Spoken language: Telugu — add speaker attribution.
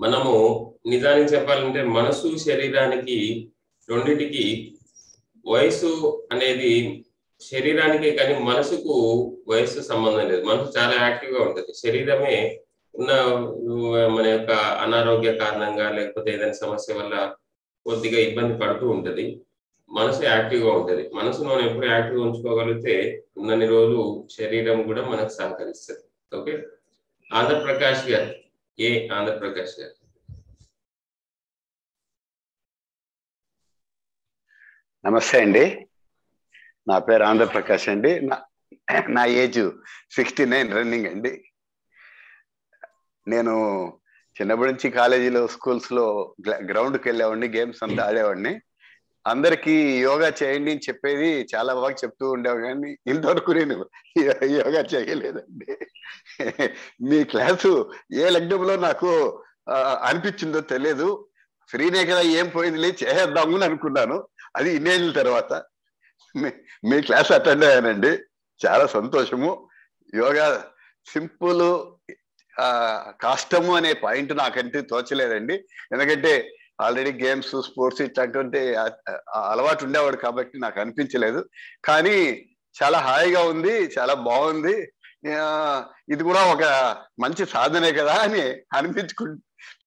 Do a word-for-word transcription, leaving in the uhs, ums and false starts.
Speaker 1: మనము నిజానికి చెప్పాలంటే మనసు శరీరానికి రెండిటికి వయసు అనేది శరీరానికి కానీ మనసుకు వయసు సంబంధం లేదు. మనసు చాలా యాక్టివ్గా ఉంటుంది. శరీరమే ఉన్న మన యొక్క అనారోగ్య కారణంగా లేకపోతే ఏదైనా సమస్య వల్ల కొద్దిగా ఇబ్బంది పడుతూ ఉంటుంది. మనసు యాక్టివ్గా ఉంటుంది. మనసును మనం ఎప్పుడు యాక్టివ్గా ఉంచుకోగలిగితే ఉన్నన్ని రోజులు శరీరం కూడా మనకు సహకరిస్తుంది. ఓకే, ఆంధ్రప్రకాష్ గారు, ఏ ఆంధ్రప్రకాష్ గారు.
Speaker 2: నమస్తే అండి, నా పేరు ఆంధ్రప్రకాష్ అండి. నా నా ఏజ్ సిక్స్టీ నైన్ రన్నింగ్ అండి. నేను చిన్నప్పటి నుంచి కాలేజీలో స్కూల్స్లో గ్రౌండ్కి వెళ్ళేవాడిని, గేమ్స్ అంతా ఆడేవాడిని. అందరికీ యోగా చేయండి అని చెప్పేది చాలా బాగా చెప్తూ ఉండేవాడు, కానీ ఇంతవరకు నేను యోగా చేయలేదండి. మీ క్లాసు ఏ లగ్నంలో నాకు అనిపించిందో తెలియదు. ఫ్రీనే కదా, ఏం పోయింది చేద్దాము అని అనుకున్నాను. అది ఇన్నేళ్ళ తర్వాత మీ క్లాస్ అటెండ్ అయ్యానండి. చాలా సంతోషము. యోగా సింపుల్ కష్టము అనే పాయింట్ నాకంటే తోచలేదండి. ఎందుకంటే ఆల్రెడీ గేమ్స్ స్పోర్ట్స్ ఇట్లాంటి అలవాటు ఉండేవాడు కాబట్టి నాకు అనిపించలేదు. కానీ చాలా హాయిగా ఉంది, చాలా బాగుంది. ఇది కూడా ఒక మంచి సాధనే కదా అని అనిపించుకు